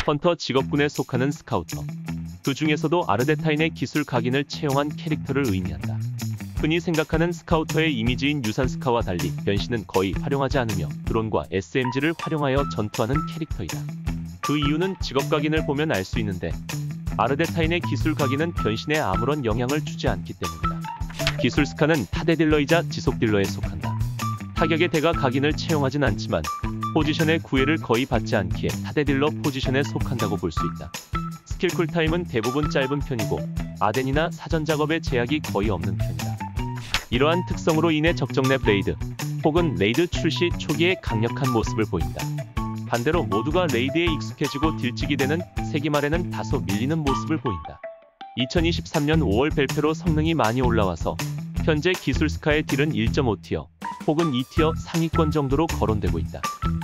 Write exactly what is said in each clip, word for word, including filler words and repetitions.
헌터 직업군에 속하는 스카우터. 그 중에서도 아르데타인의 기술 각인을 채용한 캐릭터를 의미한다. 흔히 생각하는 스카우터의 이미지인 유산스카와 달리 변신은 거의 활용하지 않으며 드론과 에스엠지를 활용하여 전투하는 캐릭터이다. 그 이유는 직업 각인을 보면 알 수 있는데 아르데타인의 기술 각인은 변신에 아무런 영향을 주지 않기 때문이다. 기술 스카는 타대 딜러이자 지속 딜러에 속한다. 타격의 대가 각인을 채용하진 않지만 포지션의 구애를 거의 받지 않기에 타대 딜러 포지션에 속한다고 볼 수 있다. 스킬 쿨타임은 대부분 짧은 편이고 아덴이나 사전 작업에 제약이 거의 없는 편이다. 이러한 특성으로 인해 적정내 블레이드 혹은 레이드 출시 초기에 강력한 모습을 보인다. 반대로 모두가 레이드에 익숙해지고 딜찍이 되는 세기말에는 다소 밀리는 모습을 보인다. 이천이십삼 년 오월 발표로 성능이 많이 올라와서 현재 기술 스카의 딜은 일 점 오 티어 혹은 이 티어 상위권 정도로 거론되고 있다.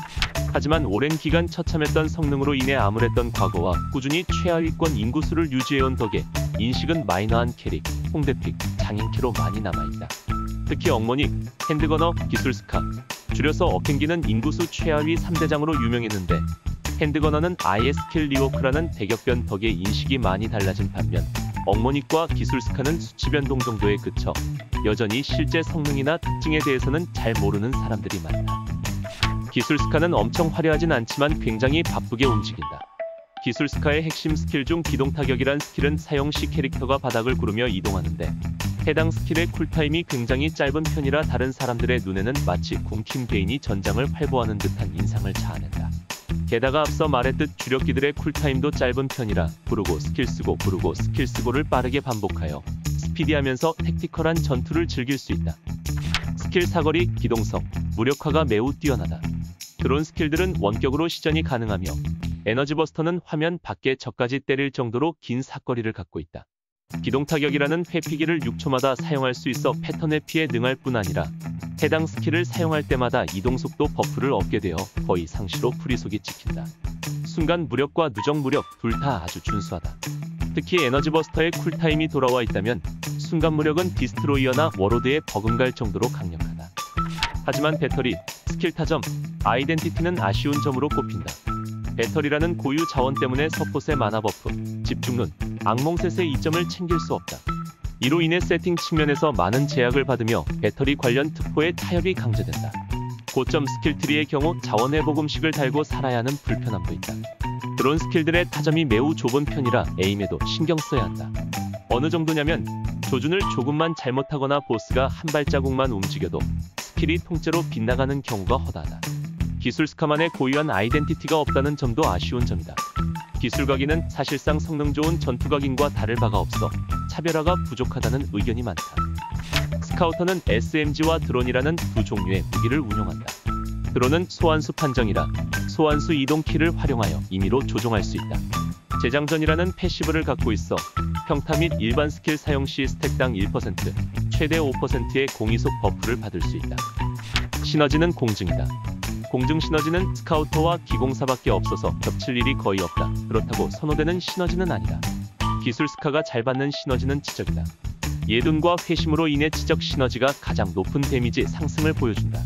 하지만 오랜 기간 처참했던 성능으로 인해 암울했던 과거와 꾸준히 최하위권 인구수를 유지해온 덕에 인식은 마이너한 캐릭, 홍대픽, 장인캐로 많이 남아있다. 특히 억모닉, 핸드거너, 기술 스카, 줄여서 어켄기는 인구수 최하위 삼 대장으로 유명했는데 핸드거너는 아예 스킬 리워크라는 대격변 덕에 인식이 많이 달라진 반면 억모닉과 기술 스카는 수치 변동 정도에 그쳐 여전히 실제 성능이나 특징에 대해서는 잘 모르는 사람들이 많다. 기술 스카는 엄청 화려하진 않지만 굉장히 바쁘게 움직인다. 기술 스카의 핵심 스킬 중 기동 타격이란 스킬은 사용 시 캐릭터가 바닥을 구르며 이동하는데 해당 스킬의 쿨타임이 굉장히 짧은 편이라 다른 사람들의 눈에는 마치 굶킨 개인이 전장을 활보하는 듯한 인상을 자아낸다. 게다가 앞서 말했듯 주력기들의 쿨타임도 짧은 편이라 부르고 스킬 쓰고 부르고 스킬 쓰고를 빠르게 반복하여 스피디하면서 택티컬한 전투를 즐길 수 있다. 스킬 사거리, 기동성, 무력화가 매우 뛰어나다. 드론 스킬들은 원격으로 시전이 가능하며 에너지 버스터는 화면 밖에 적까지 때릴 정도로 긴 사거리를 갖고 있다. 기동 타격이라는 회피기를 육 초마다 사용할 수 있어 패턴 회피에 능할 뿐 아니라 해당 스킬을 사용할 때마다 이동속도 버프를 얻게 되어 거의 상시로 프리속이 찍힌다. 순간 무력과 누적 무력 둘 다 아주 준수하다. 특히 에너지 버스터의 쿨타임이 돌아와 있다면 순간 무력은 디스트로이어나 워로드에 버금갈 정도로 강력하다. 하지만 배터리, 스킬 타점, 아이덴티티는 아쉬운 점으로 꼽힌다. 배터리라는 고유 자원 때문에 서폿의 마나 버프, 집중룬, 악몽셋의 이점을 챙길 수 없다. 이로 인해 세팅 측면에서 많은 제약을 받으며 배터리 관련 특포의 타협이 강제된다. 고점 스킬트리의 경우 자원 회복 음식을 달고 살아야 하는 불편함도 있다. 드론 스킬들의 타점이 매우 좁은 편이라 에임에도 신경 써야 한다. 어느 정도냐면 조준을 조금만 잘못하거나 보스가 한 발자국만 움직여도 스킬이 통째로 빗나가는 경우가 허다하다. 기술 스카만의 고유한 아이덴티티가 없다는 점도 아쉬운 점이다. 기술 각인은 사실상 성능 좋은 전투 각인과 다를 바가 없어 차별화가 부족하다는 의견이 많다. 스카우터는 에스엠지와 드론이라는 두 종류의 무기를 운용한다. 드론은 소환수 판정이라 소환수 이동 키를 활용하여 임의로 조종할 수 있다. 재장전이라는 패시브를 갖고 있어 평타 및 일반 스킬 사용 시 스택당 일 퍼센트, 최대 오 퍼센트의 공이속 버프를 받을 수 있다. 시너지는 공증이다. 공증 시너지는 스카우터와 기공사밖에 없어서 겹칠 일이 거의 없다. 그렇다고 선호되는 시너지는 아니다. 기술 스카가 잘 받는 시너지는 지적이다. 예둔과 회심으로 인해 지적 시너지가 가장 높은 데미지 상승을 보여준다.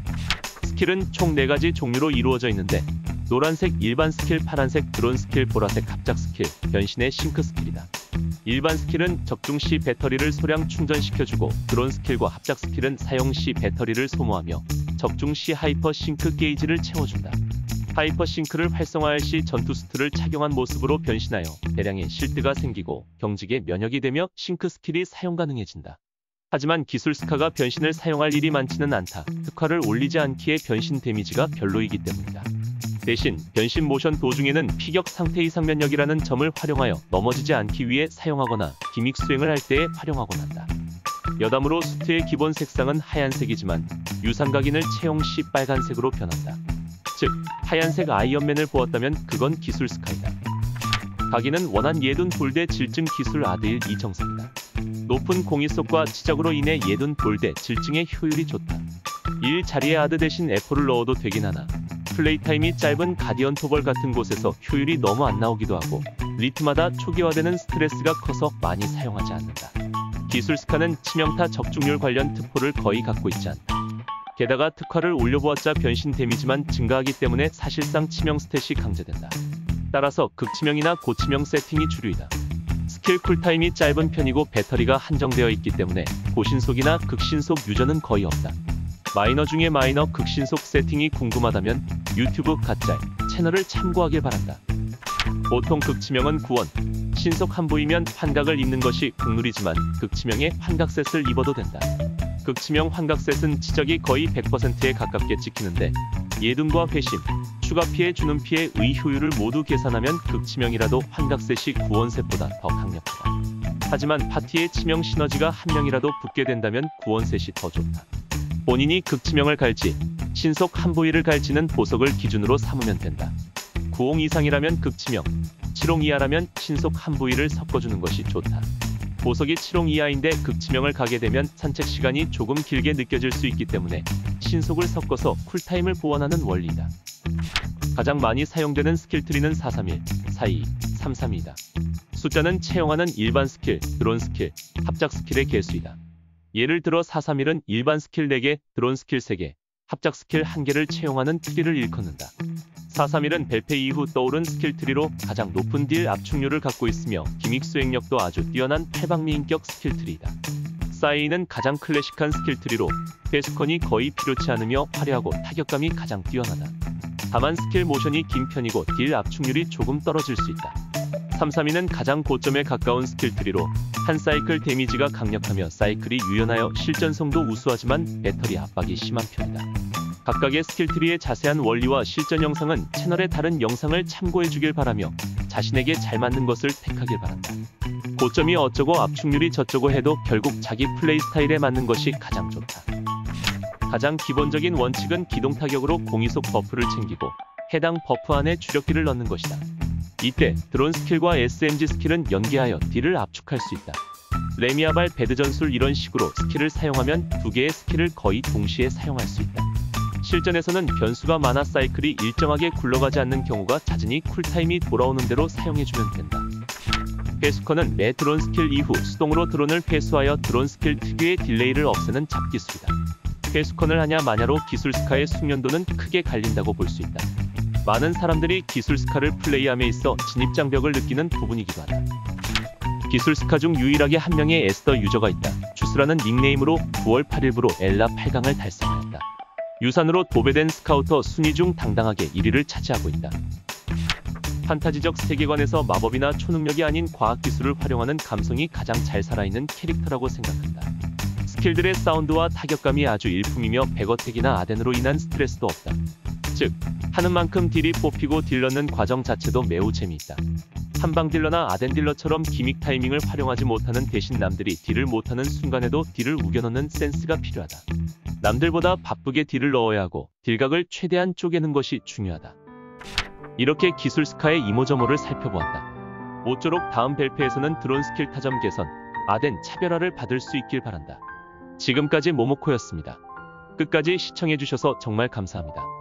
스킬은 총 네 가지 종류로 이루어져 있는데 노란색 일반 스킬, 파란색 드론 스킬, 보라색 합작 스킬, 변신의 싱크 스킬이다. 일반 스킬은 적중 시 배터리를 소량 충전시켜주고 드론 스킬과 합작 스킬은 사용 시 배터리를 소모하며 적중 시 하이퍼 싱크 게이지를 채워준다. 하이퍼 싱크를 활성화할 시 전투 수트를 착용한 모습으로 변신하여 대량의 실드가 생기고 경직에 면역이 되며 싱크 스킬이 사용 가능해진다. 하지만 기술 스카가 변신을 사용할 일이 많지는 않다. 특화를 올리지 않기에 변신 데미지가 별로이기 때문이다. 대신 변신 모션 도중에는 피격 상태 이상 면역이라는 점을 활용하여 넘어지지 않기 위해 사용하거나 기믹 수행을 할 때에 활용하곤 한다. 여담으로 수트의 기본 색상은 하얀색이지만 유상 각인을 채용 시 빨간색으로 변한다. 즉 하얀색 아이언맨을 보았다면 그건 기술 스카이다. 각인은 원한 예둔 볼대 질증 기술 아드일 이정석이다. 높은 공이속과 치적으로 인해 예둔 볼대 질증의 효율이 좋다. 일 자리에 아드 대신 에포를 넣어도 되긴 하나 플레이 타임이 짧은 가디언 토벌 같은 곳에서 효율이 너무 안 나오기도 하고 리트마다 초기화되는 스트레스가 커서 많이 사용하지 않는다. 기술 스카는 치명타 적중률 관련 특포를 거의 갖고 있지 않다. 게다가 특화를 올려보았자 변신 데미지만 증가하기 때문에 사실상 치명 스탯이 강제된다. 따라서 극치명이나 고치명 세팅이 주류이다. 스킬 쿨타임이 짧은 편이고 배터리가 한정되어 있기 때문에 고신속이나 극신속 유저는 거의 없다. 마이너 중에 마이너 극신속 세팅이 궁금하다면 유튜브 갓짤 채널을 참고하길 바란다. 보통 극치명은 구원, 신속 한부이면 환각을 입는 것이 국룰이지만 극치명에 환각셋을 입어도 된다. 극치명 환각셋은 지적이 거의 백 퍼센트에 가깝게 찍히는데 예둔과 회심, 추가 피해 주는 피해의 효율을 모두 계산하면 극치명이라도 환각셋이 구원셋보다 더 강력하다. 하지만 파티의 치명 시너지가 한 명이라도 붙게 된다면 구원셋이 더 좋다. 본인이 극치명을 갈지 신속 한부위를 갈지는 보석을 기준으로 삼으면 된다. 구홍 이상이라면 극치명, 칠홍 이하라면 신속 한부위를 섞어주는 것이 좋다. 보석이 칠홍 이하인데 극치명을 가게 되면 산책 시간이 조금 길게 느껴질 수 있기 때문에 신속을 섞어서 쿨타임을 보완하는 원리이다. 가장 많이 사용되는 스킬트리는 사삼일, 사이이, 삼삼이다. 숫자는 채용하는 일반 스킬, 드론 스킬, 합작 스킬의 개수이다. 예를 들어 사삼일은 일반 스킬 네 개, 드론 스킬 세 개, 합작 스킬 한 개를 채용하는 트리를 일컫는다. 사삼일은 벨페 이후 떠오른 스킬 트리로 가장 높은 딜 압축률을 갖고 있으며 기믹 수행력도 아주 뛰어난 팔방미인격 스킬 트리이다. 사이이는 가장 클래식한 스킬 트리로 회수컨이 거의 필요치 않으며 화려하고 타격감이 가장 뛰어나다. 다만 스킬 모션이 긴 편이고 딜 압축률이 조금 떨어질 수 있다. 삼삼이는 가장 고점에 가까운 스킬 트리로 한 사이클 데미지가 강력하며 사이클이 유연하여 실전성도 우수하지만 배터리 압박이 심한 편이다. 각각의 스킬트리의 자세한 원리와 실전 영상은 채널의 다른 영상을 참고해주길 바라며 자신에게 잘 맞는 것을 택하길 바란다. 고점이 어쩌고 압축률이 저쩌고 해도 결국 자기 플레이 스타일에 맞는 것이 가장 좋다. 가장 기본적인 원칙은 기동 타격으로 공이속 버프를 챙기고 해당 버프 안에 주력기를 넣는 것이다. 이때 드론 스킬과 에스엠지 스킬은 연계하여 딜을 압축할 수 있다. 레미아발 배드 전술 이런 식으로 스킬을 사용하면 두 개의 스킬을 거의 동시에 사용할 수 있다. 실전에서는 변수가 많아 사이클이 일정하게 굴러가지 않는 경우가 잦으니 쿨타임이 돌아오는 대로 사용해주면 된다. 회수컨은 매 드론 스킬 이후 수동으로 드론을 회수하여 드론 스킬 특유의 딜레이를 없애는 잡기술이다. 회수컨을 하냐 마냐로 기술 스카의 숙련도는 크게 갈린다고 볼 수 있다. 많은 사람들이 기술 스카를 플레이함에 있어 진입장벽을 느끼는 부분이기도 하다. 기술 스카 중 유일하게 한 명의 에스더 유저가 있다. 주스라는 닉네임으로 구월 팔일부로 엘라 팔 강을 달성하였다. 유산으로 도배된 스카우터 순위 중 당당하게 일 위를 차지하고 있다. 판타지적 세계관에서 마법이나 초능력이 아닌 과학기술을 활용하는 감성이 가장 잘 살아있는 캐릭터라고 생각한다. 스킬들의 사운드와 타격감이 아주 일품이며 백어택이나 아덴으로 인한 스트레스도 없다. 즉, 하는 만큼 딜이 뽑히고 딜 넣는 과정 자체도 매우 재미있다. 한방 딜러나 아덴 딜러처럼 기믹 타이밍을 활용하지 못하는 대신 남들이 딜을 못하는 순간에도 딜을 우겨넣는 센스가 필요하다. 남들보다 바쁘게 딜을 넣어야 하고 딜각을 최대한 쪼개는 것이 중요하다. 이렇게 기술 스카의 이모저모를 살펴보았다. 모쪼록 다음 벨페에서는 드론 스킬 타점 개선, 아덴 차별화를 받을 수 있길 바란다. 지금까지 모모코였습니다. 끝까지 시청해주셔서 정말 감사합니다.